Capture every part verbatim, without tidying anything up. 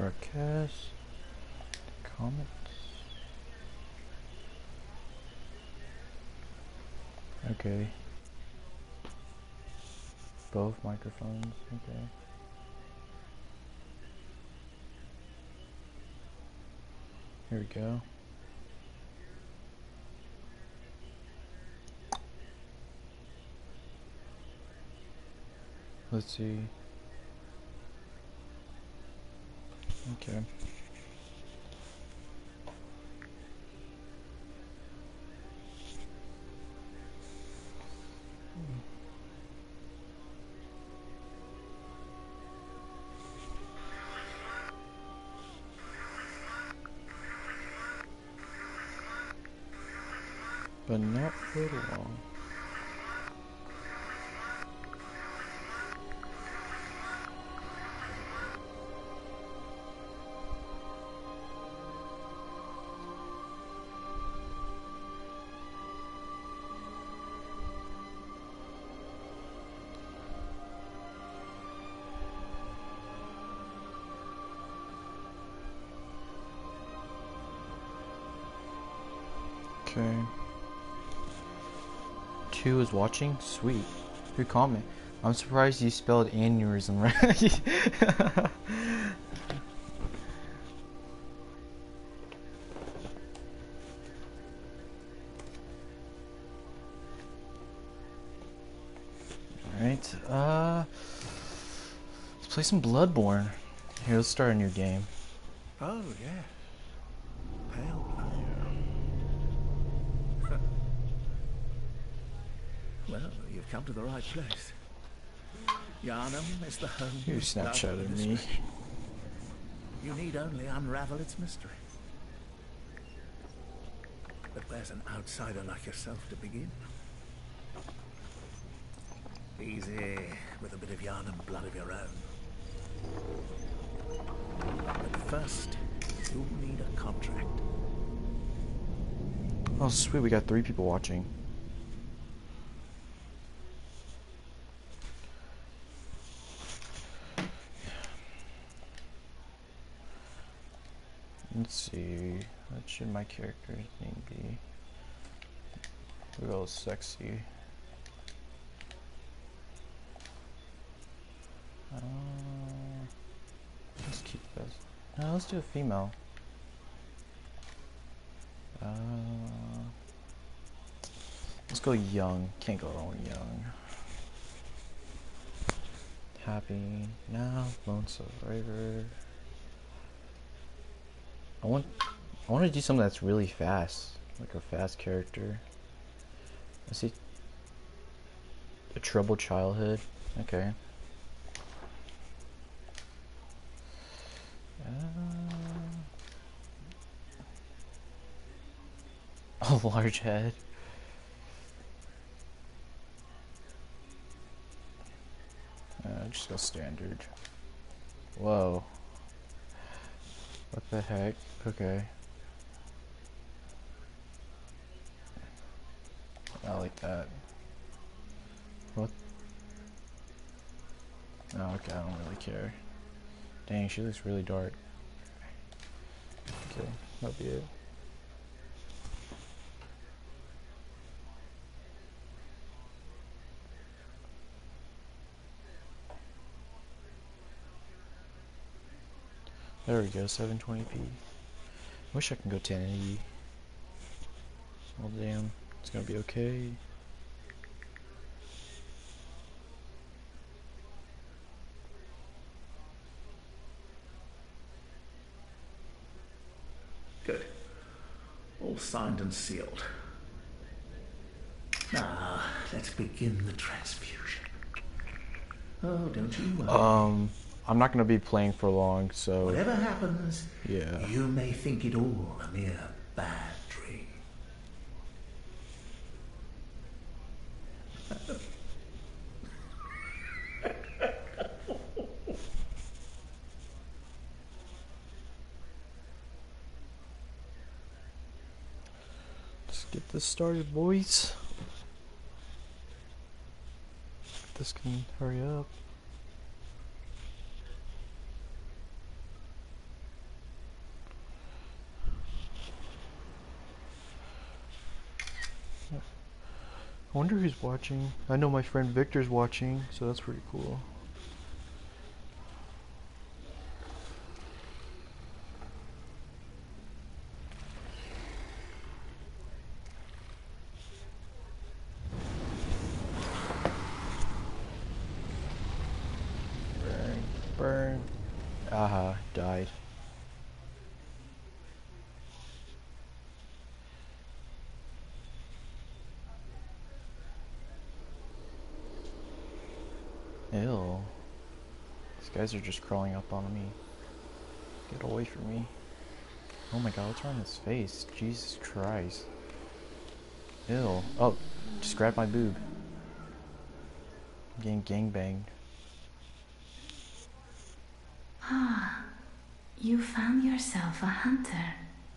broadcast. Comments. Okay. Both microphones. Okay. Here we go. Let's see. Okay. But not for long. Okay. Two is watching? Sweet. Good comment. I'm surprised you spelled aneurysm right. Alright, uh... let's play some Bloodborne. Here, let's start a new game. Oh, yes. Pale player. Well, you've come to the right place. Yharnam is the home. You Snapchatted me. You need only unravel its mystery. But where's an outsider like yourself to begin? Easy, with a bit of Yharnam blood of your own. But first, you'll need a contract. Oh, sweet, we got three people watching. Let's see, what should my character's name be? We'll go sexy. Uh, let's keep this. No, let's do a female. Uh, let's go young. Can't go wrong with young. Happy now, lone survivor. I want, I want to do something that's really fast, like a fast character. Let's see, a troubled childhood. Okay. Uh, a large head. Uh, just go standard. Whoa. What the heck? Okay. I like that. What? Oh, okay, I don't really care. Dang, she looks really dark. Okay, that'll be it. There we go, seven twenty p. Wish I can go ten eighty. Well, damn, it's gonna be okay. Good. All signed and sealed. Now, let's begin the transfusion. Oh, don't you worry. Um, I'm not gonna be playing for long, so whatever happens, yeah. You may think it all a mere bad dream. Let's get this started, boys. This can hurry up. wonder who's watching. I know my friend Victor's watching, so that's pretty cool. Burn, burn. Aha, died. Ew. These guys are just crawling up on me. Get away from me. Oh my god, what's wrong with his face? Jesus Christ. Ew. Oh, just grab my boob. I'm getting gangbanged. Ah, you found yourself a hunter.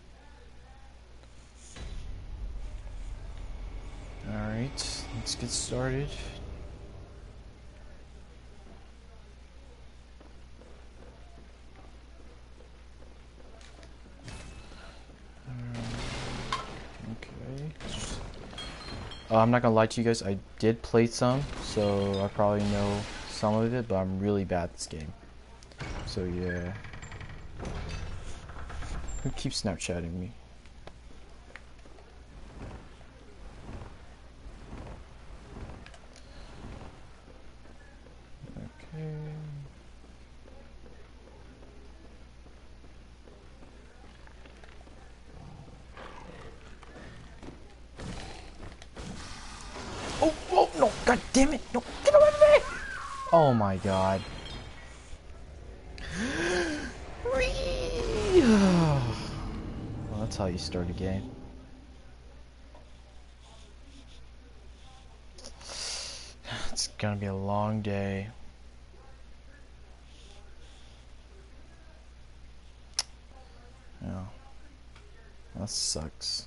Alright, let's get started. Uh, I'm not gonna lie to you guys, I did play some, so I probably know some of it, but I'm really bad at this game. So yeah. Who keeps Snapchatting me? Okay. Oh, oh, no, god damn it, no, get away from me! Oh my god. Well, that's how you start a game. It's gonna be a long day. Yeah. That sucks.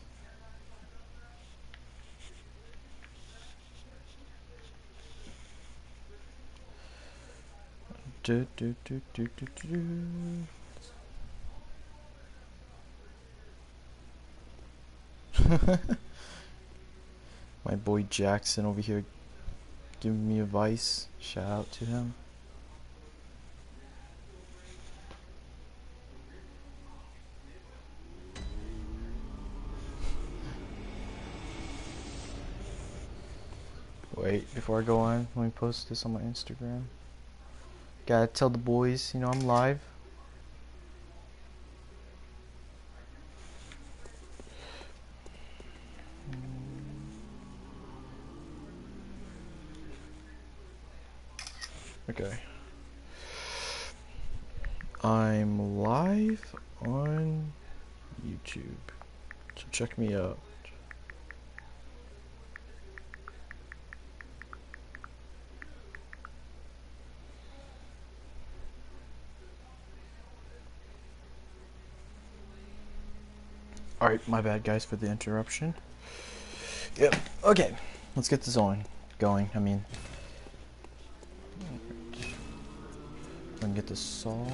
Do, do, do, do, do, do. My boy Jackson over here giving me advice. Shout out to him. Wait, before I go on, let me post this on my Instagram. Gotta tell the boys, you know, I'm live. Okay. I'm live on YouTube, so check me out. Alright, my bad guys for the interruption. Yep, okay, let's get this on, going, I mean. I'm gonna get this saw.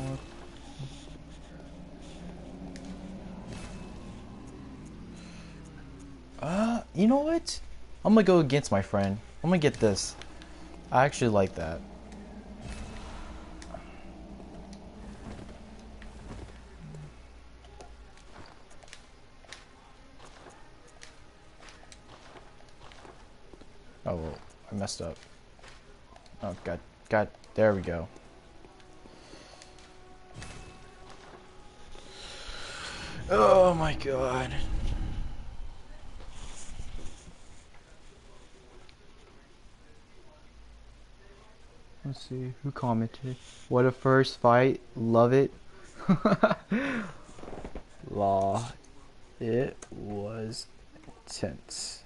Uh, you know what? I'm gonna go against my friend. I'm gonna get this. I actually like that. Oh, well, I messed up. Oh, god, god, there we go. Oh my god. Let's see, who commented? What a first fight, love it. Law. It was intense.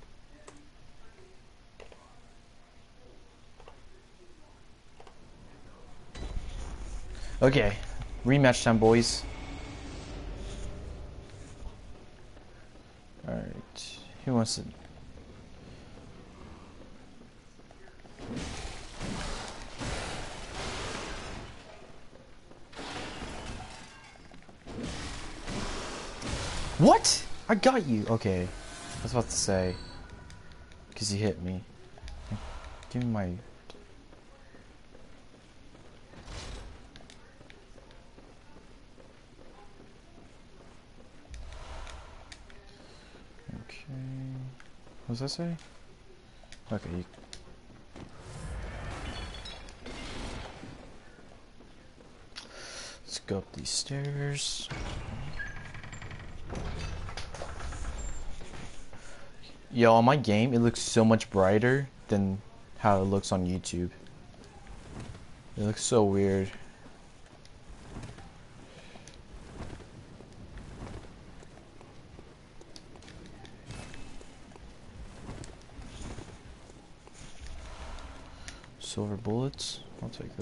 Okay, rematch time, boys. Alright, who wants to... What? I got you. Okay, I was about to say. Because he hit me. Give me my... Okay... What does that say? Okay, you... Let's go up these stairs. Yo, on my game, it looks so much brighter than how it looks on YouTube. It looks so weird. Silver bullets, I'll take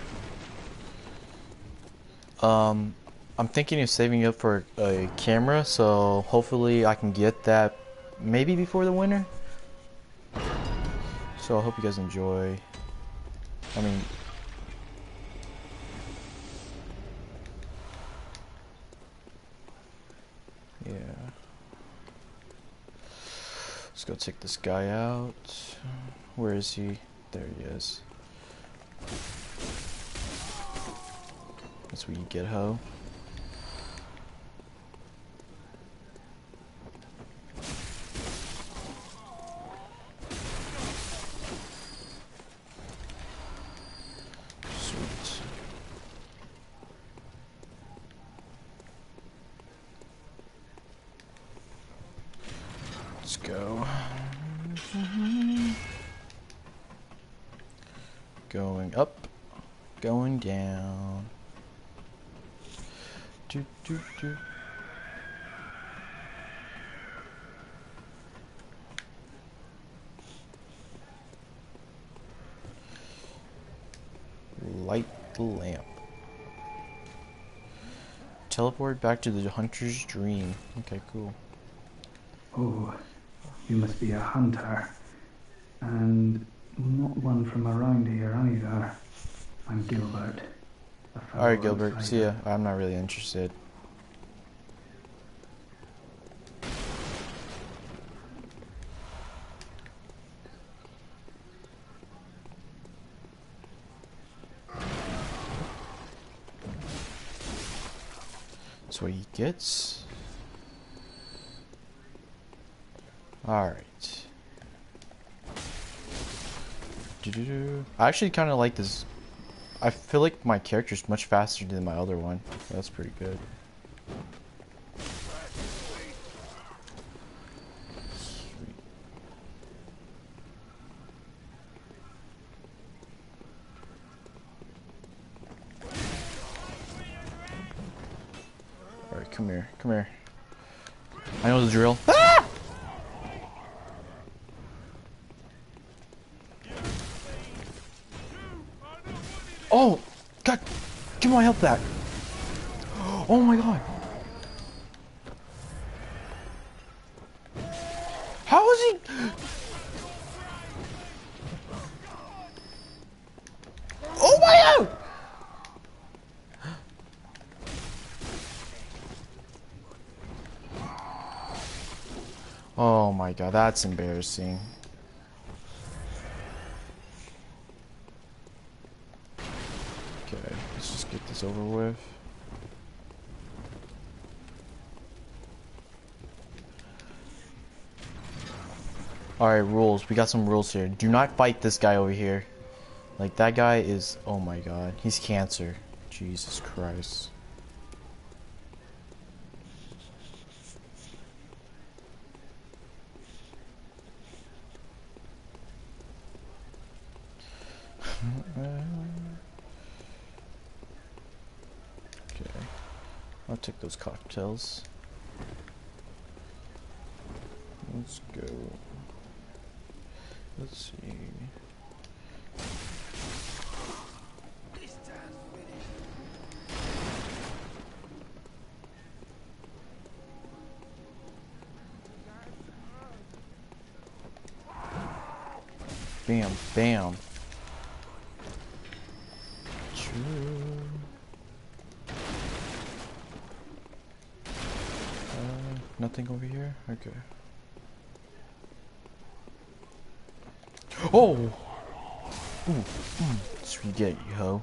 that. Um, I'm thinking of saving up for a camera, so hopefully I can get that maybe before the winter. So I hope you guys enjoy. I mean, yeah. Let's go take this guy out. Where is he? There he is. That's where you get ho. Sweet. Let's go. Going up, going down. Do, do, do. Light the lamp. Teleport back to the hunter's dream. Okay, cool. Oh, you must be a hunter. And not one from around here either. I'm Gilbert. Alright, Gilbert. See ya. I'm not really interested. That's what he gets. Alright. I actually kind of like this. I feel like my character's much faster than my other one. That's pretty good. Sweet. Alright, come here. Come here. I know the drill. Ah! Oh, God, give my health back. Oh my God. How is he? Oh my God. Oh my God, that's embarrassing. Okay, let's just get this over with. Alright, rules. We got some rules here. Do not fight this guy over here. Like, that guy is... Oh my God. He's cancer. Jesus Christ. Okay. I'll take those cocktails. Let's go. Let's see. Bam, bam. True. Uh, nothing over here? Okay. Oh! Ooh, mm, that's what you get, you hoe.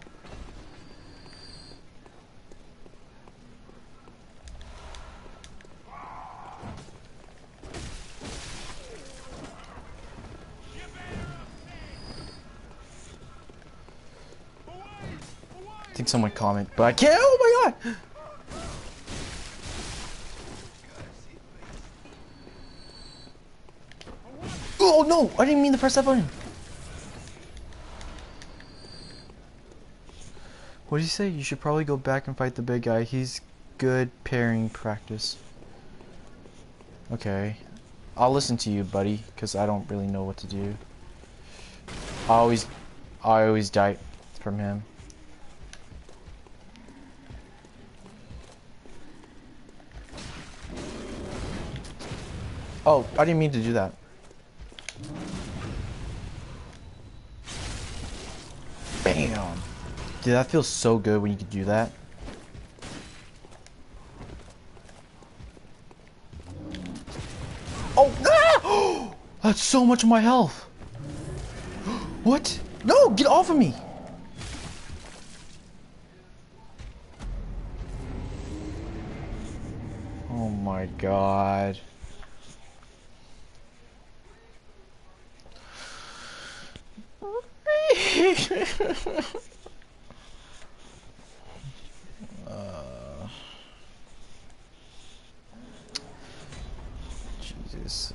I think someone comment, but I can't. Oh my god! Oh no! I didn't mean to press that button. What did he say? You should probably go back and fight the big guy. He's good parrying practice. Okay. I'll listen to you, buddy, because I don't really know what to do. I always, I always die from him. Oh, I didn't mean to do that. Bam! Dude, that feels so good when you can do that. Oh, ah! That's so much of my health. What? No, get off of me. Oh my god. uh, Jesus.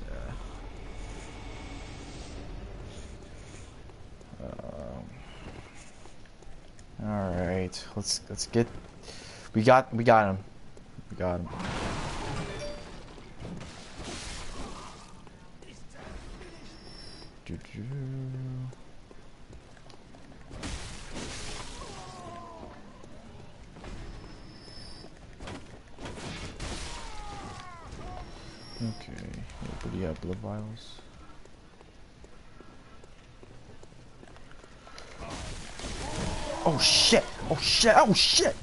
Uh, um, all right, let's let's get. We got we got him. We got him. Doo -doo. Okay, what do you have? Blood vials? Oh shit! Oh shit! Oh shit!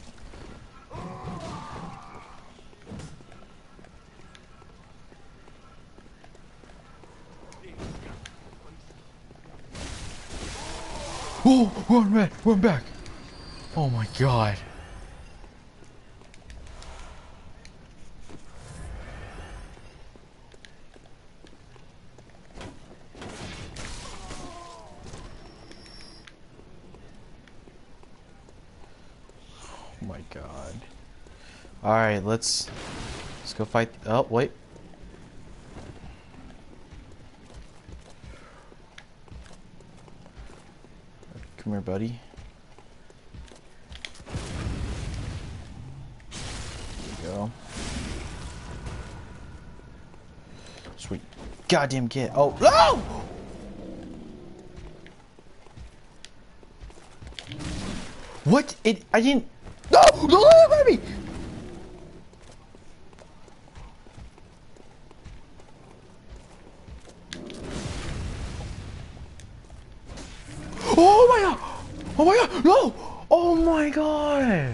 Oh, run back! Run back! Oh my god! Oh my god! All right, let's let's go fight. Oh wait. Come here, buddy. There you go. Sweet. Goddamn get. Oh, no! What? It. I didn't. No! Don't let me! Oh my god! Oh my god! No! Oh my god!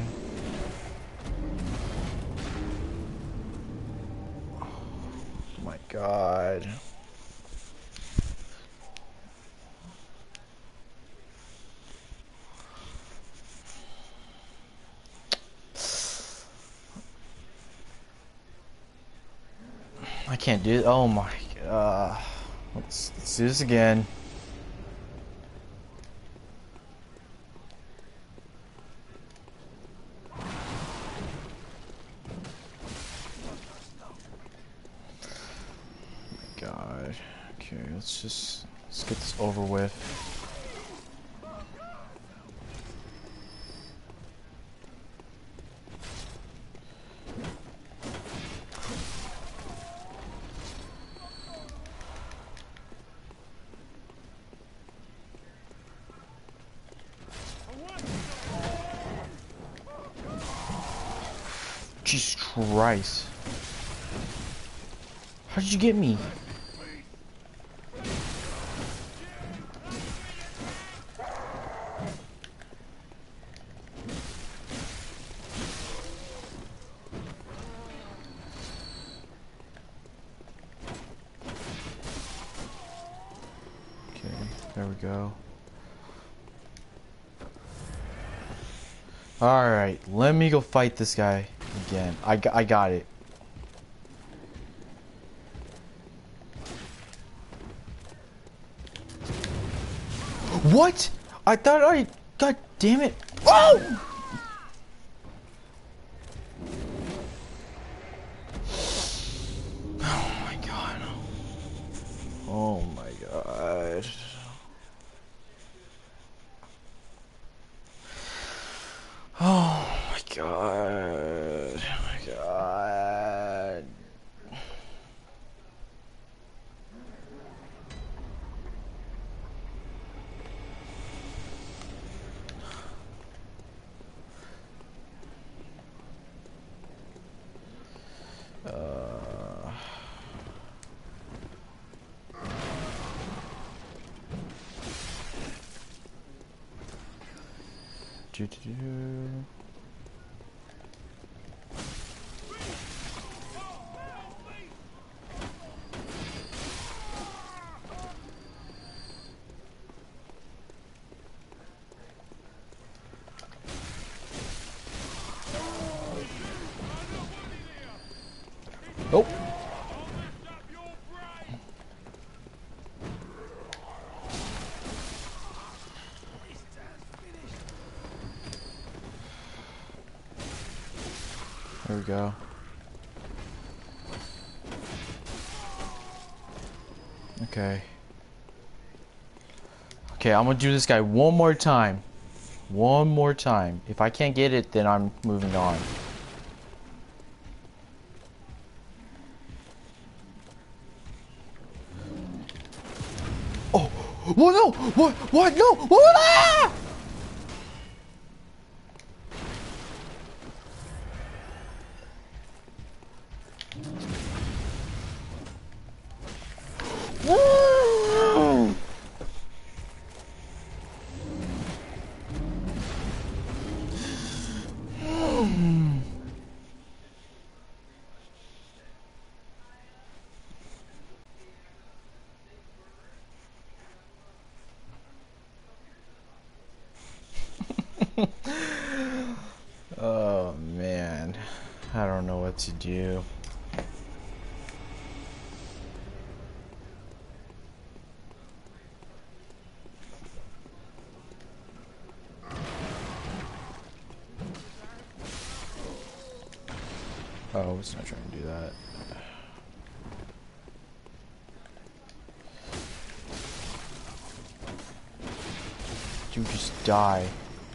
Oh my god. I can't do it. Oh my god. Let's, let's do this again. God. Okay, let's just let's get this over with. Jesus Christ. How did you get me? Okay. There we go. Alright, let me go fight this guy again. I, I got it. What? I thought I... God damn it. Oh! Oh my god. Oh my god. Oh my god. Oh my god. Uh... Do, do, do. Oh. There we go. Okay. Okay, I'm gonna do this guy one more time. One more time. If I can't get it, then I'm moving on. Oh! What? No! What? What? No! What? Ah! Woo! Oh man, I don't know what to do. Oh, it's not trying to do that. Dude, just die.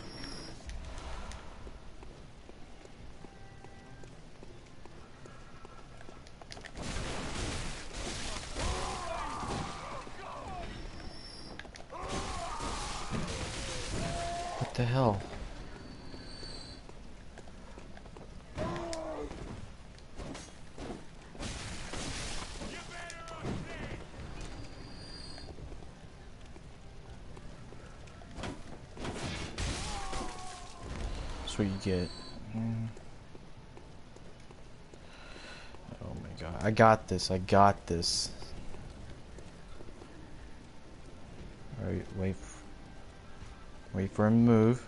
What the hell? That's what you get. Mm. Oh my god. I got this. I got this. Alright, wait. f- Wait for him to move.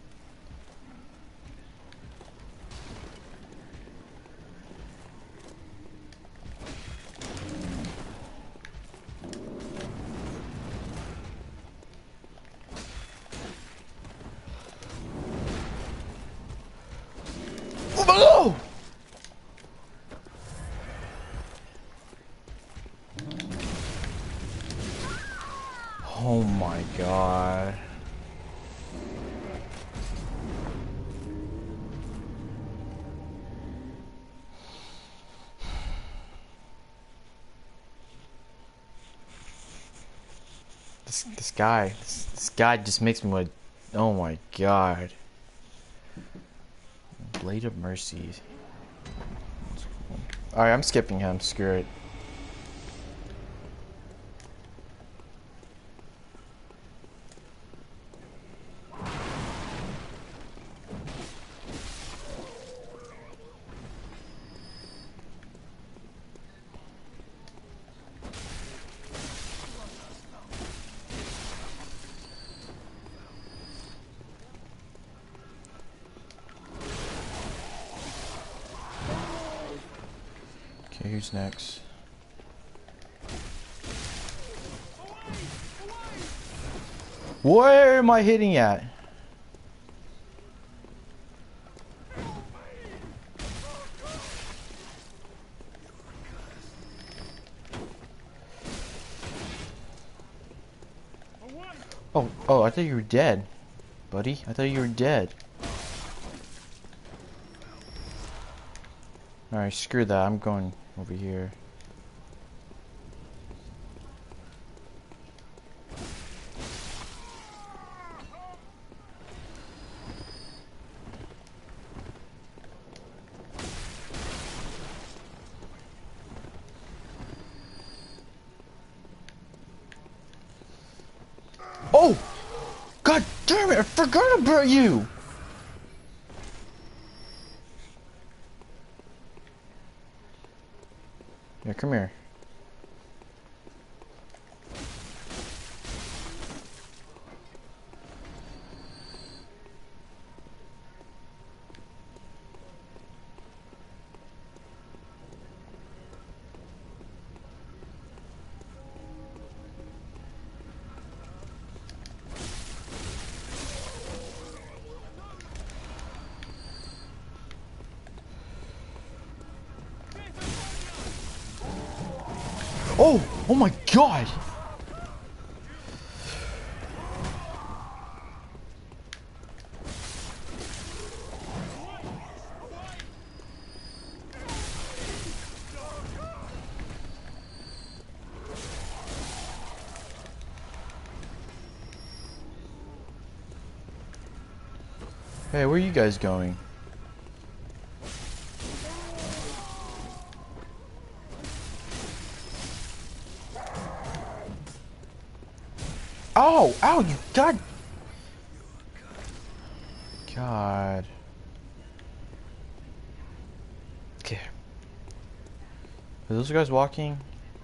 Oh! Oh my god. This this guy, this, this guy just makes me want. Oh my god. Blade of Mercy. Alright, I'm skipping him. Screw it. who's next? Where am I hitting at? Oh, oh, I thought you were dead, buddy. I thought you were dead. Alright, screw that. I'm going over here. Oh! God damn it! I forgot about you! Yeah, come here. Oh! Oh my god! Hey, where are you guys going? Oh! Ow! You god! God. Okay. Are those guys walking?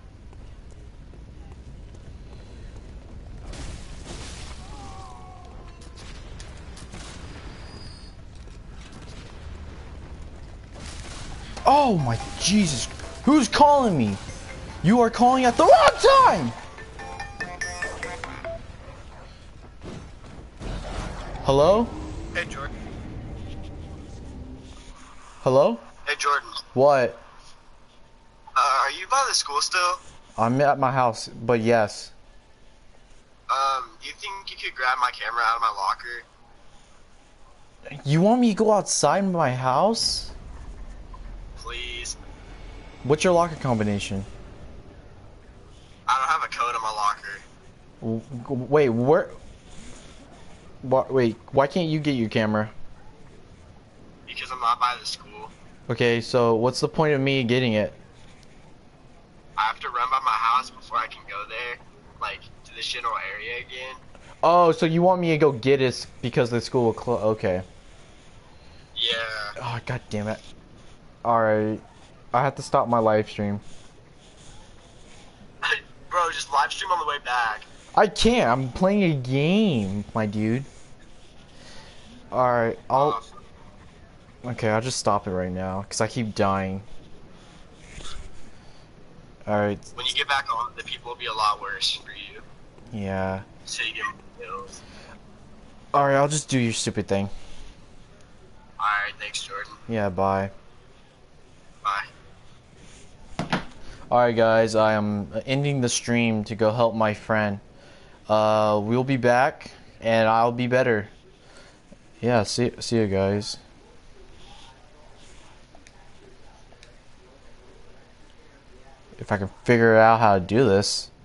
Oh my Jesus! Who's calling me? You are calling at the wrong time! Hello? Hey, Jordan. Hello? Hey, Jordan. What? Uh, are you by the school still? I'm at my house, but yes. Um, do you think you could grab my camera out of my locker? You want me to go outside my house? Please. What's your locker combination? I don't have a code in my locker. W wait, where? Wh wait, why can't you get your camera? Because I'm not by the school. Okay, so what's the point of me getting it? I have to run by my house before I can go there, like, to the general area again. Oh, so you want me to go get it because the school will close? Okay. Yeah. Oh, god damn it. Alright. I have to stop my live stream. Bro, just live stream on the way back. I can't. I'm playing a game, my dude. Alright, I'll... Okay, I'll just stop it right now, because I keep dying. Alright. When you get back on, the people will be a lot worse for you. Yeah. So you get kills. Alright, I'll just do your stupid thing. Alright, thanks, Jordan. Yeah, bye. Bye. Alright guys, I am ending the stream to go help my friend. Uh, we'll be back, and I'll be better. Yeah, see, see you guys. If I can figure out how to do this.